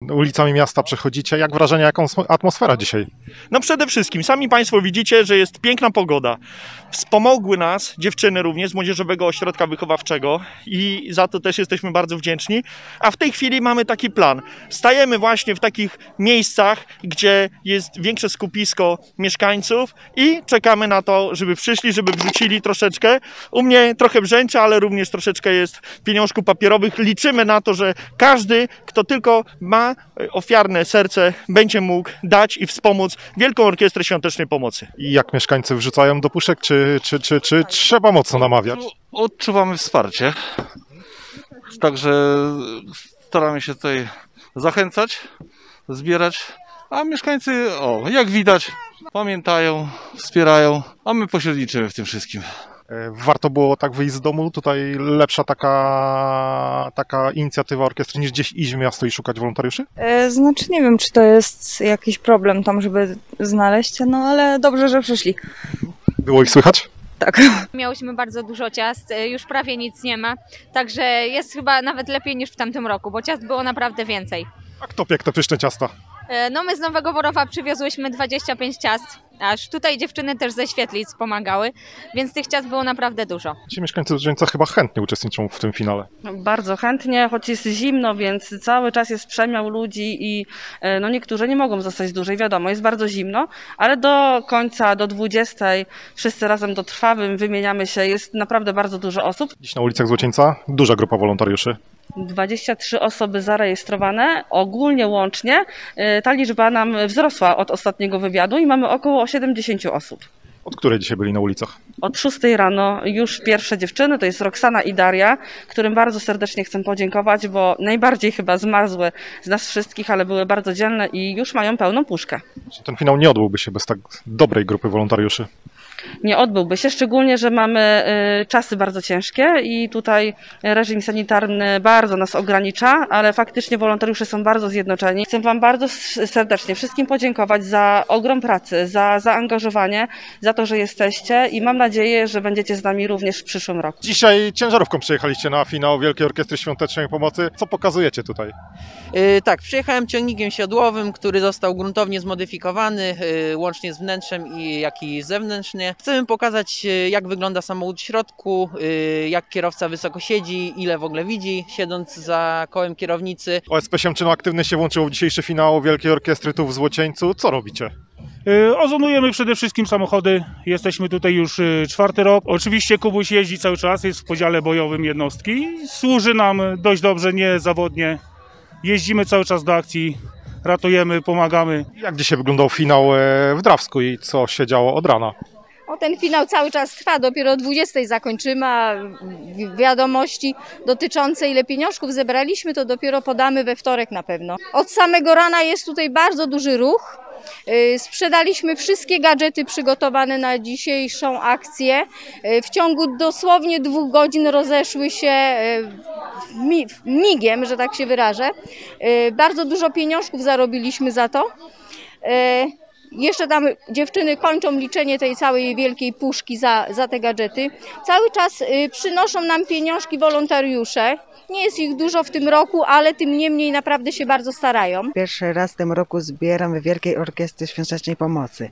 ulicami miasta przechodzicie. Jak wrażenie, jaką atmosfera dzisiaj? No przede wszystkim, sami Państwo widzicie, że jest piękna pogoda. Wspomogły nas dziewczyny również z Młodzieżowego Ośrodka Wychowawczego i za to też jesteśmy bardzo wdzięczni. A w tej chwili mamy taki plan. Stajemy właśnie w takich miejscach, gdzie jest większe skupisko mieszkańców i czekamy na to, żeby przyszli, żeby wrzucili troszeczkę. U mnie trochę brzęczy, ale również troszeczkę jest pieniążków papierowych. Liczymy na to, że każdy, kto tylko ma ofiarne serce, będzie mógł dać i wspomóc Wielką Orkiestrę Świątecznej Pomocy. I jak mieszkańcy wrzucają do puszek, czy trzeba mocno namawiać? Odczuwamy wsparcie, także staramy się tutaj zachęcać, zbierać, a mieszkańcy, jak widać, pamiętają, wspierają, a my pośredniczymy w tym wszystkim. Warto było tak wyjść z domu, tutaj lepsza taka inicjatywa orkiestry niż gdzieś iść w miasto i szukać wolontariuszy? Znaczy nie wiem, czy to jest jakiś problem tam, żeby znaleźć, no ale dobrze, że przyszli. Było ich słychać? Tak. Miałyśmy bardzo dużo ciast, już prawie nic nie ma, także jest chyba nawet lepiej niż w tamtym roku, bo ciast było naprawdę więcej. A kto piekł te pyszne ciasta? No my z Nowego Borowa przywiozłyśmy 25 ciast, aż tutaj dziewczyny też ze Świetlic pomagały, więc tych ciast było naprawdę dużo. Ci mieszkańcy Drzeńca chyba chętnie uczestniczą w tym finale. Bardzo chętnie, choć jest zimno, więc cały czas jest przemiał ludzi i no niektórzy nie mogą zostać dłużej, wiadomo, jest bardzo zimno, ale do końca, do 20 wszyscy razem dotrwamy, wymieniamy się, jest naprawdę bardzo dużo osób. Dziś na ulicach Złocieńca duża grupa wolontariuszy. 23 osoby zarejestrowane, ogólnie łącznie ta liczba nam wzrosła od ostatniego wywiadu i mamy około 70 osób. Od której dzisiaj byli na ulicach? Od 6 rano już pierwsze dziewczyny, to jest Roxana i Daria, którym bardzo serdecznie chcę podziękować, bo najbardziej chyba zmarzły z nas wszystkich, ale były bardzo dzielne i już mają pełną puszkę. Ten finał nie odbyłby się bez tak dobrej grupy wolontariuszy. Nie odbyłby się, szczególnie, że mamy czasy bardzo ciężkie i tutaj reżim sanitarny bardzo nas ogranicza, ale faktycznie wolontariusze są bardzo zjednoczeni. Chcę Wam bardzo serdecznie wszystkim podziękować za ogrom pracy, za zaangażowanie, za to, że jesteście i mam nadzieję, że będziecie z nami również w przyszłym roku. Dzisiaj ciężarówką przyjechaliście na finał Wielkiej Orkiestry Świątecznej Pomocy. Co pokazujecie tutaj? Tak, przyjechałem ciągnikiem siodłowym, który został gruntownie zmodyfikowany, łącznie z wnętrzem jak i zewnętrznie. Chcemy pokazać, jak wygląda samochód w środku, jak kierowca wysoko siedzi, ile w ogóle widzi, siedząc za kołem kierownicy. OSP Siemczyno aktywnie się włączyło w dzisiejszy finał Wielkiej Orkiestry tu w Złocieńcu. Co robicie? Ozonujemy przede wszystkim samochody, jesteśmy tutaj już 4. rok. Oczywiście Kubuś jeździ cały czas, jest w podziale bojowym jednostki. Służy nam dość dobrze, niezawodnie. Jeździmy cały czas do akcji, ratujemy, pomagamy. Jak dzisiaj wyglądał finał w Drawsku i co się działo od rana? Ten finał cały czas trwa, dopiero o 20 zakończymy, a wiadomości dotyczące ile pieniążków zebraliśmy, to dopiero podamy we wtorek na pewno. Od samego rana jest tutaj bardzo duży ruch. Sprzedaliśmy wszystkie gadżety przygotowane na dzisiejszą akcję. W ciągu dosłownie 2 godzin rozeszły się migiem, że tak się wyrażę. Bardzo dużo pieniążków zarobiliśmy za to. Jeszcze tam dziewczyny kończą liczenie tej całej wielkiej puszki za te gadżety. Cały czas przynoszą nam pieniążki wolontariusze. Nie jest ich dużo w tym roku, ale tym niemniej naprawdę się bardzo starają. Pierwszy raz w tym roku zbieram w Wielkiej Orkiestry Świątecznej Pomocy.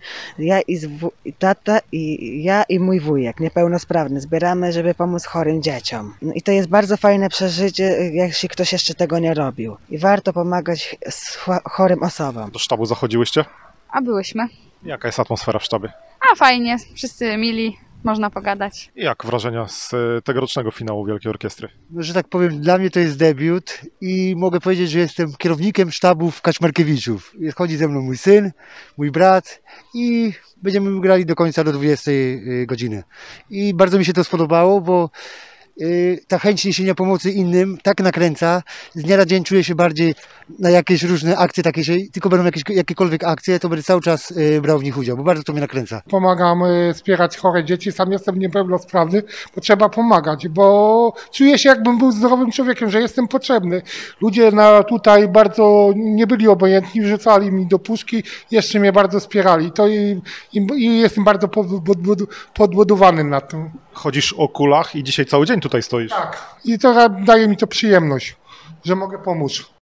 Ja i mój wujek, niepełnosprawny, zbieramy, żeby pomóc chorym dzieciom. No i to jest bardzo fajne przeżycie, jeśli ktoś jeszcze tego nie robił. I warto pomagać chorym osobom. Do sztabu zachodziłyście? A byłyśmy. Jaka jest atmosfera w sztabie? A fajnie, wszyscy mili, można pogadać. Jak wrażenia z tegorocznego finału Wielkiej Orkiestry? Że tak powiem, dla mnie to jest debiut i mogę powiedzieć, że jestem kierownikiem sztabów Kaczmarkiewiczów. Chodzi ze mną mój syn, mój brat i będziemy grali do końca, do 20 godziny. I bardzo mi się to spodobało, bo ta chęć niesienia pomocy innym tak nakręca. Z dnia na dzień czuję się bardziej na jakieś różne akcje takie, że tylko będą jakiekolwiek akcje, to będę cały czas brał w nich udział, bo bardzo to mnie nakręca. Pomagam wspierać chore dzieci, sam jestem niepełnosprawny, bo trzeba pomagać, bo czuję się jakbym był zdrowym człowiekiem, że jestem potrzebny. Ludzie tutaj bardzo nie byli obojętni, wrzucali mi do puszki, jeszcze mnie bardzo wspierali. I jestem bardzo podbudowany na tym. Chodzisz o kulach i dzisiaj cały dzień tutaj stoisz. Tak, i to daje mi to przyjemność, że mogę pomóc.